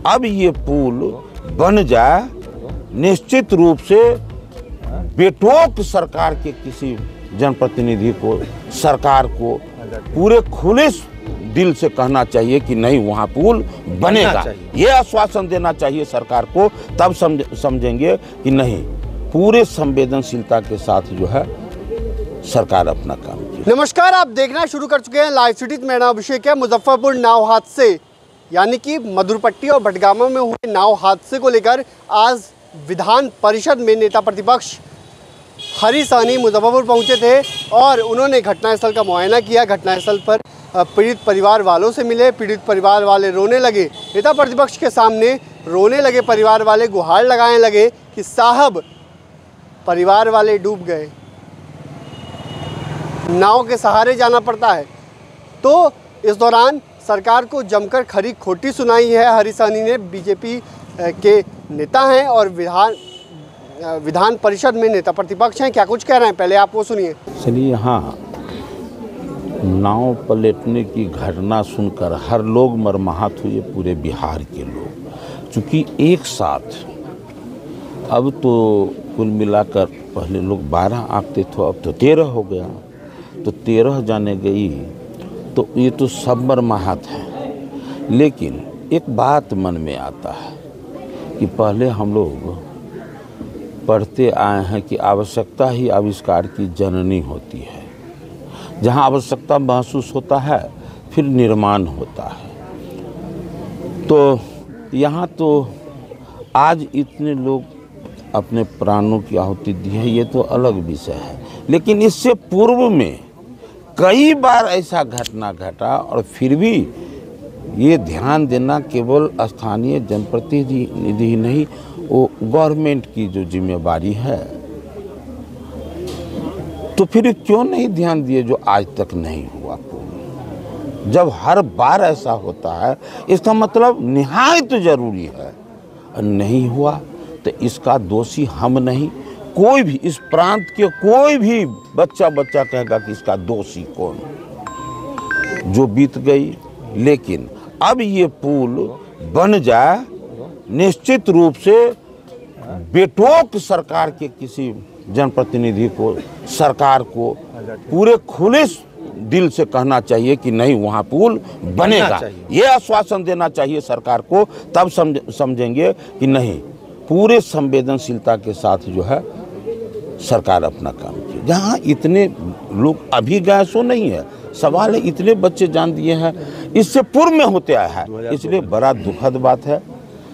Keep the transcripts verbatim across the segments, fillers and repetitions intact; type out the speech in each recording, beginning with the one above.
अब ये पुल बन जाए, निश्चित रूप से बेटोक सरकार के किसी जनप्रतिनिधि को, सरकार को पूरे खुले दिल से कहना चाहिए कि नहीं वहाँ पुल बनेगा। ये आश्वासन देना चाहिए सरकार को, तब समझ समझेंगे कि नहीं पूरे संवेदनशीलता के साथ जो है सरकार अपना काम की। नमस्कार, आप देखना शुरू कर चुके हैं लाइव सिटी। मेरा नाम अभिषेक है। मुजफ्फरपुर नाव हादसे यानी कि मधुरपट्टी और भटगामा में हुए नाव हादसे को लेकर आज विधान परिषद में नेता प्रतिपक्ष हरी सहनी मुजफ्फरपुर पहुंचे थे और उन्होंने घटनास्थल का मुआयना किया। घटनास्थल पर पीड़ित परिवार वालों से मिले। पीड़ित परिवार वाले रोने लगे। नेता प्रतिपक्ष के सामने रोने लगे परिवार वाले, गुहार लगाने लगे कि साहब परिवार वाले डूब गए, नाव के सहारे जाना पड़ता है। तो इस दौरान सरकार को जमकर खरी खोटी सुनाई है हरी सहनी ने। बीजेपी के नेता हैं और विधान विधान परिषद में नेता प्रतिपक्ष हैं। क्या कुछ कह रहे हैं, पहले आप वो सुनिए। चलिए, यहाँ नाव पलटने की घटना सुनकर हर लोग मरमाहत हुए, पूरे बिहार के लोग। चूँकि एक साथ अब तो कुल मिलाकर पहले लोग बारह आते थे, अब तो तेरह हो गया, तो तेरह जाने गई तो ये तो सब मरमाहत है। लेकिन एक बात मन में आता है कि पहले हम लोग पढ़ते आए हैं कि आवश्यकता ही आविष्कार की जननी होती है। जहाँ आवश्यकता महसूस होता है फिर निर्माण होता है। तो यहाँ तो आज इतने लोग अपने प्राणों की आहुति दी है, ये तो अलग विषय है। लेकिन इससे पूर्व में कई बार ऐसा घटना घटा और फिर भी ये ध्यान देना केवल स्थानीय जनप्रतिनिधि नहीं, वो गवर्नमेंट की जो जिम्मेवारी है। तो फिर क्यों नहीं ध्यान दिए जो आज तक नहीं हुआ पुल? जब हर बार ऐसा होता है इसका मतलब निहायत जरूरी है, नहीं हुआ तो इसका दोषी हम नहीं, कोई भी इस प्रांत के कोई भी बच्चा बच्चा कहेगा कि इसका दोषी कौन, जो बीत गई। लेकिन अब ये पुल बन जाए, निश्चित रूप से बेटोक सरकार के किसी जनप्रतिनिधि को, सरकार को पूरे खुले दिल से कहना चाहिए कि नहीं वहाँ पुल बनेगा। ये आश्वासन देना चाहिए सरकार को, तब समझ समझेंगे कि नहीं पूरे संवेदनशीलता के साथ जो है सरकार अपना काम की। जहाँ इतने लोग अभी गए सो नहीं है, सवाल है इतने बच्चे जान दिए हैं, इससे पूर्व में होते आया है, इसलिए बड़ा दुखद बात है।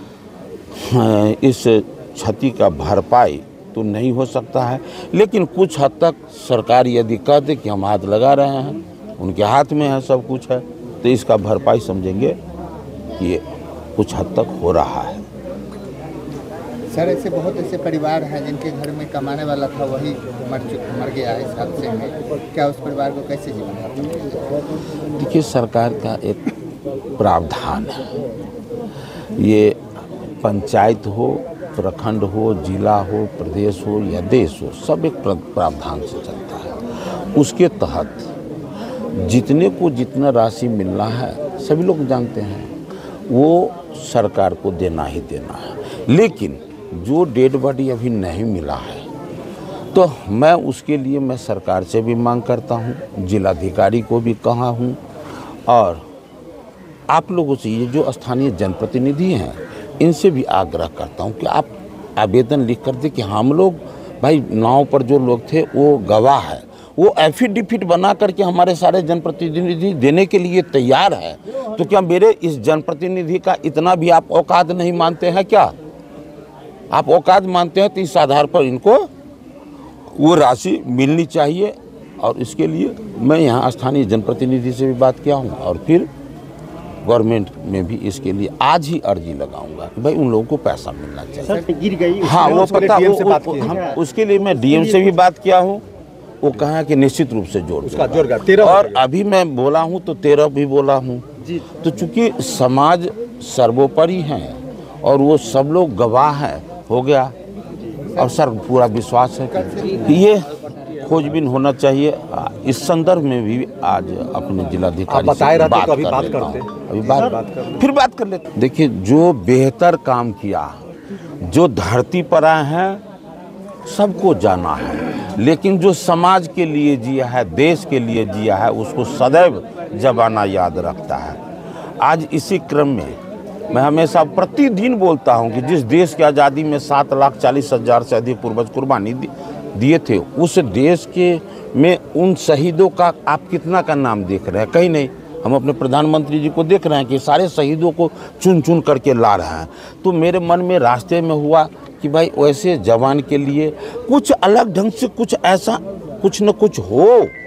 इस क्षति का भरपाई तो नहीं हो सकता है, लेकिन कुछ हद तक सरकार यदि कह दे कि हम हाथ लगा रहे हैं, उनके हाथ में है सब कुछ है, तो इसका भरपाई समझेंगे कि ये कुछ हद तक हो रहा है। सर, ऐसे बहुत ऐसे परिवार हैं जिनके घर में कमाने वाला था वही मर मर गया इस हादसे में, क्या उस परिवार को कैसे जीवन? देखिए, सरकार का एक प्रावधान है, ये पंचायत हो, प्रखंड हो, जिला हो, प्रदेश हो या देश हो, सब एक प्रावधान से चलता है। उसके तहत जितने को जितना राशि मिलना है सभी लोग जानते हैं, वो सरकार को देना ही देना है। लेकिन जो डेड बॉडी अभी नहीं मिला है, तो मैं उसके लिए मैं सरकार से भी मांग करता हूँ, जिलाधिकारी को भी कहा हूँ, और आप लोगों से, ये जो स्थानीय जनप्रतिनिधि हैं, इनसे भी आग्रह करता हूँ कि आप आवेदन लिख कर दे कि हम लोग, भाई नाव पर जो लोग थे वो गवाह है, वो एफिडेविट बना करके हमारे सारे जनप्रतिनिधि देने के लिए तैयार है। तो क्या मेरे इस जनप्रतिनिधि का इतना भी आप औकात नहीं मानते हैं? क्या आप औकात मानते हैं? तो इस आधार पर इनको वो राशि मिलनी चाहिए। और इसके लिए मैं यहाँ स्थानीय जनप्रतिनिधि से भी बात किया हूँ और फिर गवर्नमेंट में भी इसके लिए आज ही अर्जी लगाऊंगा कि भाई उन लोगों को पैसा मिलना चाहिए। गिर गई, हाँ वो पता, वो, वो, हम उसके लिए मैं डीएम से भी बात किया हूँ, वो कहा कि निश्चित रूप से जोड़ दूंगा। और अभी मैं बोला हूँ तो तेरह भी बोला हूँ। तो चूंकि समाज सर्वोपरि है और वो सब लोग गवाह हैं, हो गया। और सर पूरा विश्वास है कि ये खोजबीन होना चाहिए। इस संदर्भ में भी आज अपने जिलाधिकारी आप बताए से रहते बात तो अभी कर बात लेता करते। हूं। अभी बात बात कर फिर बात कर लेते। देखिए, जो बेहतर काम किया, जो धरती पर आए हैं, सबको जाना है, लेकिन जो समाज के लिए जिया है, देश के लिए जिया है, उसको सदैव जमाना याद रखता है। आज इसी क्रम में मैं हमेशा प्रतिदिन बोलता हूं कि जिस देश की आज़ादी में सात लाख चालीस हजार से अधिक पूर्वज कुर्बानी दिए थे, उस देश के में उन शहीदों का आप कितना का नाम देख रहे हैं? कहीं नहीं। हम अपने प्रधानमंत्री जी को देख रहे हैं कि सारे शहीदों को चुन चुन करके ला रहे हैं। तो मेरे मन में रास्ते में हुआ कि भाई वैसे जवान के लिए कुछ अलग ढंग से कुछ ऐसा कुछ न कुछ हो,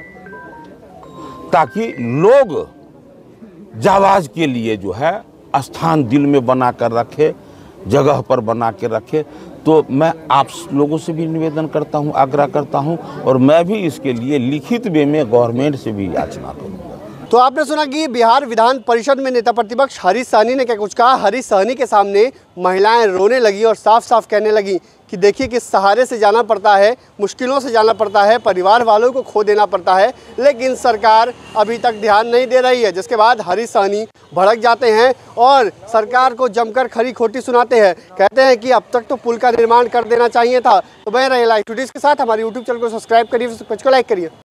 ताकि लोग जावाज के लिए जो है स्थान दिल में बना कर रखे, जगह पर बना के रखे। तो मैं आप लोगों से भी निवेदन करता हूं, आग्रह करता हूं, और मैं भी इसके लिए लिखित वे में गवर्नमेंट से भी याचना करूंगा। तो आपने सुना कि बिहार विधान परिषद में नेता प्रतिपक्ष हरीश सहनी ने क्या कुछ कहा। हरीश सहनी के सामने महिलाएं रोने लगी और साफ साफ कहने लगी कि देखिए किस सहारे से जाना पड़ता है, मुश्किलों से जाना पड़ता है, परिवार वालों को खो देना पड़ता है, लेकिन सरकार अभी तक ध्यान नहीं दे रही है। जिसके बाद हरीश सहनी भड़क जाते हैं और सरकार को जमकर खरी खोटी सुनाते हैं। कहते हैं कि अब तक तो पुल का निर्माण कर देना चाहिए था। तो बने रहे लाइव टुडे के साथ, हमारे यूट्यूब चैनल को सब्सक्राइब करिए, पेज को लाइक करिए।